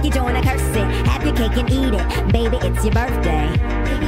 you join a curse it. Have your cake and eat it. Baby, it's your birthday.